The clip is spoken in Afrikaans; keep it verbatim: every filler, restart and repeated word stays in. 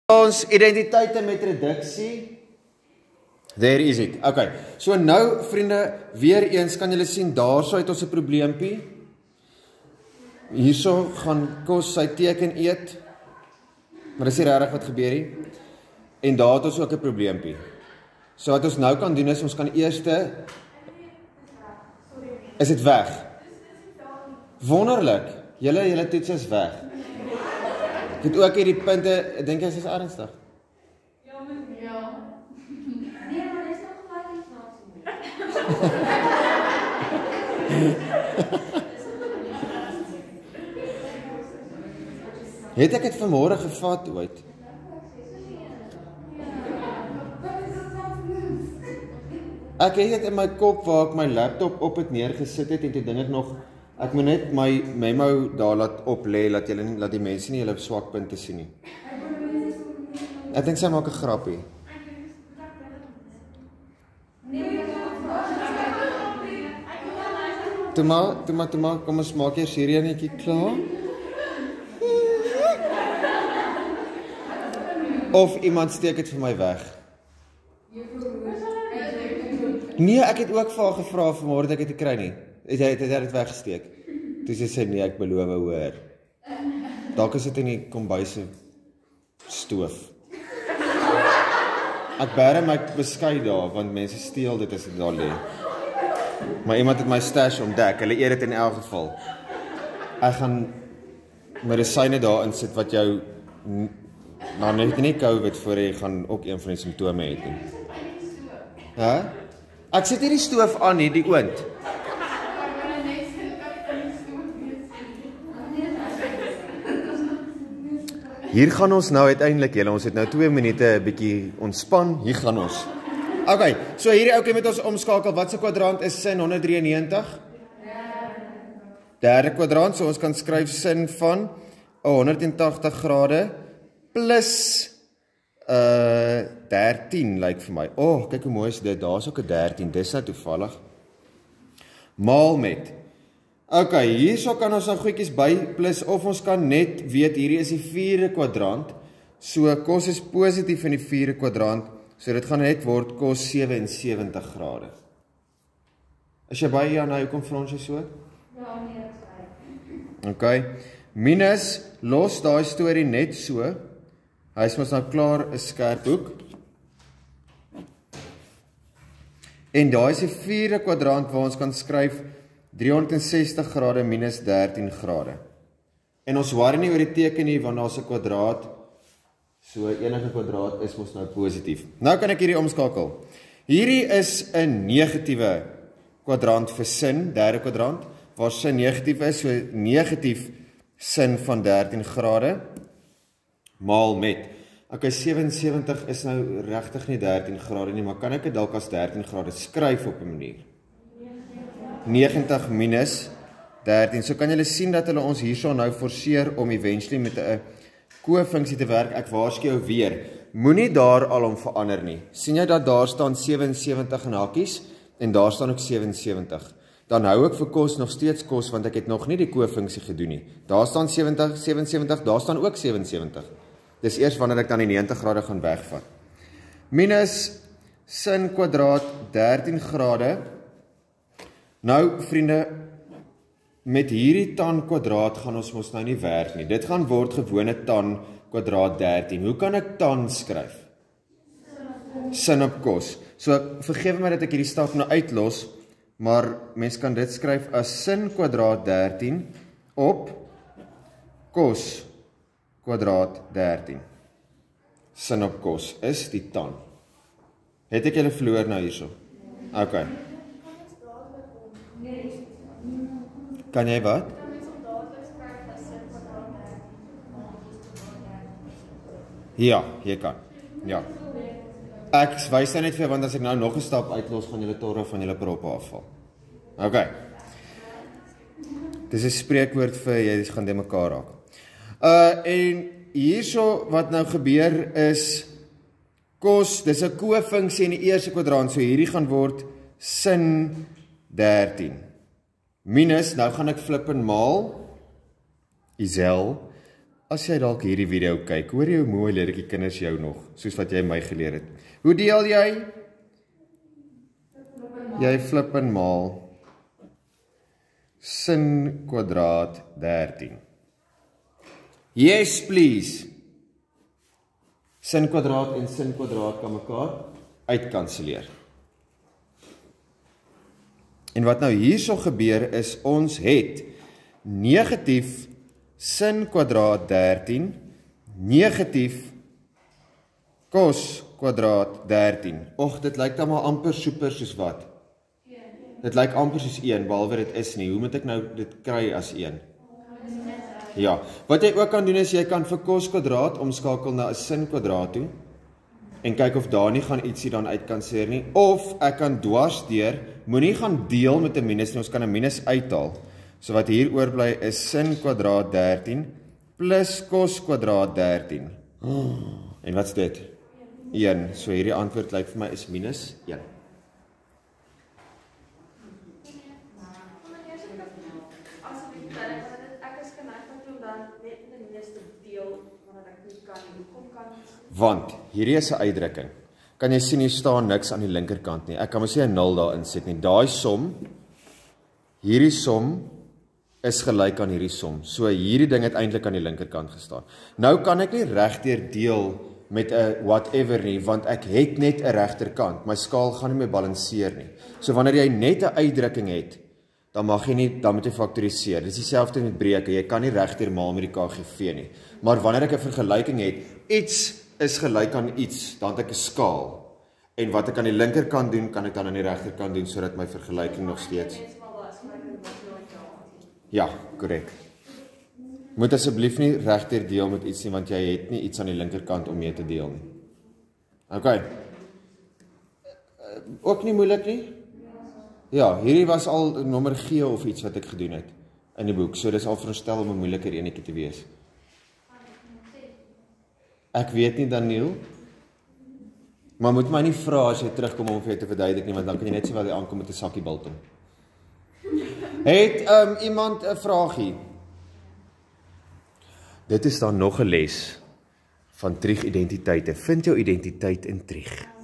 Ons identiteite met reduksie. There is it. Okay. So nou vriende, weer eens kan julle sien daarso het ons 'n probleempie. Hierso gaan Kos sy teken eet. Maar dis nie regtig wat gebeur nie. En daar het ons ook 'n probleempie. So wat ons nou kan doen is ons kan eerste Is dit weg? Wonderlik. Julle julle toets is weg. Ek het ook hierdie punte, ek dink jy is ernstig. Ja, maar ja. Nee, maar dis nog gelyk iets nasie. Het ek dit vanmôre gevat ooit? Ek het dit in my kop waar ek my laptop op het neergesit het en toe dink ek nog ek moet net my memo daar laat op lê dat julle laat die mense nie hulle swakpunte sien nie. Ek dink sy maak 'n grappie. Toe maar, toe maar, toe maar, kom ons maak eers hierdie enetjie klaar. Of iemand steek dit vir my weg. Nee, ek het ook vir haar gevra vanmôre dat ek dit kry nie. Het hy het dit weggesteek. Toe sy sê nee, ek beloof hoor. Dalk is dit in die kombuis se stoof. Ek bære my beskei daar want mense steel dit as dit daar lê. Maar iemand het my stash ontdek. Hulle eet dit in elk geval. Ek gaan medisyne daar insit wat jou maar net nie COVID voor jy gaan ook een van die simptome het nie. Hæ? Ek sit hierdie stoof aan hier, die oond. Hier gaan ons nou uiteindelik, julle, ons het nou twee minute 'n bietjie ontspan, hier gaan ons. Okay, so hierdie ouetjie met ons omskakel, wat se kwadrant is sin honderd drieënnegentig? Derde kwadrant, so ons kan skryf sin van honderd tagtig grade plus Uh, dertien lyk vir my. Oh, kyk hoe mooi is dit. Daar's ook 'n dertien. Dis nou toevallig. Maal met. Okay, hierso kan ons nou goedjies by plus of ons kan net weet hierdie is die vierde kwadrant. So kos is positief in die vierde kwadrant. So dit gaan net word kos sewensewentig grade. Is jy by Jan, nou kom vir ons so? Ja, nee, dit is reg. Okay. Minus los daai storie net so. Hy is mos nou klaar 'n skerp hoek. En daar is die vierde kwadrant waar ons kan skryf driehonderdsestig grade minus dertien grade. En ons worry nie oor die teken nie want daar's 'n kwadraat. So enige kwadraat is mos nou positief. Nou kan ek hierdie omskakel. Hierdie is 'n negatiewe kwadrant vir sin, derde kwadrant, waar sin negatief is, so negatief sin van dertien grade. Maal met. Okay, sewensewentig is nou regtig nie dertien grade nie, maar kan ek dit dalk as dertien grade skryf op 'n manier? negentig minus dertien. So kan julle sien dat hulle ons hierso nou forceer om eventually met 'n koefunksie te werk. Ek waarsku jou weer, moenie daar al om verander nie. sien jy dat daar staan sewensewentig in hakies en daar staan ook sewensewentig. Dan hou ek vir kos nog steeds kos want ek het nog nie die koefunksie gedoen nie. Daar staan sewentig, sewensewentig, daar staan ook sewensewentig. Dis eers wanneer ek dan die negentig grade gaan wegvat. Minus sin kwadraat dertien grade. Nou vriende, met hierdie tan kwadraat gaan ons mos nou nie werk nie. Dit gaan word gewone tan kwadraat dertien. Hoe kan ek tan skryf? Sin op kos. So vergewe my dat ek hierdie stap nou uitlos, maar mens kan dit skryf as sin kwadraat dertien op kos kwadraat dertien. Sin op kos is die tan. Het ek julle verloor nou hierso? Okay. Kan jy wat? Ja, jy kan. Ja. Ek wys net vir want as ek nou nog 'n stap uitlos gaan julle torre van julle proppe afval. Okay. Dis 'n spreekwoord vir jy gaan de mekaar raak. Uh en hierso wat nou gebeur is kos, dis 'n koefunksie in die eerste kwadrant, so hierdie gaan word sin dertien. Minus, nou gaan ek flip en maal, isel, as jy dalk hierdie video kyk, hoor jy hoe mooi leer ek die kinders jou nog, soos wat jy my geleer het. Hoe deel jy? Jy flip en maal. Sin kwadraat dertien. Yes, please. Sin kwadraat en sin kwadraat kan mekaar uitkanseleer. En wat nou hierso gebeur is, ons het negatief sin kwadraat dertien, negatief cos kwadraat dertien. Och, dit lyk dan maar amper super soos wat? Dit lyk amper soos een, behalwe dit is nie. Hoe moet ek nou dit kry as een? Ja, wat jy ook kan doen is, jy kan vir cos kwadraat omskakel na 'n sin kwadraat toe, en kyk of daar nie gaan ietsie dan uitkanseer nie, of ek kan dwars deur, moenie gaan deel met 'n minus nie, ons kan 'n minus uithaal. So wat hier oorbly is sin kwadraat dertien plus cos kwadraat dertien. Oh, en wat's dit? een. So hierdie antwoord lyk vir my is minus een. Want hierdie is 'n uitdrukking. Kan jy sien hier staan niks aan die linkerkant nie. Ek kan mos nie 'n nul daar insit nie. Daai som, hierdie som is gelyk aan hierdie som. So hierdie ding het eintlik aan die linkerkant gestaan. Nou kan ek nie regdeur deel met 'n whatever nie, want ek het net 'n regterkant. My skaal gaan nie meer balanseer nie. So wanneer jy net 'n uitdrukking het, dan mag jy nie, dan moet jy faktoriseer. Dis dieselfde met breuke. Jy kan nie regdeur maal met die K G V nie. Maar wanneer ek 'n vergelyking het, iets is gelyk aan iets, dan het ek 'n skaal. En wat ek aan die linkerkant doen, kan ek dan aan die regterkant doen, sodat my vergelyking nog steeds... Ja, korrek. Moet asseblief nie regdeur deel met iets nie, want jy het nie iets aan die linkerkant om mee te deel nie. Ok. Ook nie moeilik nie? Ja, hierdie was al nommer G of iets wat ek gedoen het in die boek, so dis al veronderstel om 'n moeiliker enetjie te wees. Ek weet nie, Daniel, maar moet my nie vra as jy terugkom om vir jou te verduidelik nie, want dan kan jy net sê wat jy aankom met 'n sakkie biltong. Het um, iemand 'n vraagie? Dit is dan nog 'n les van triegidentiteite. Vind jou identiteit in trieg.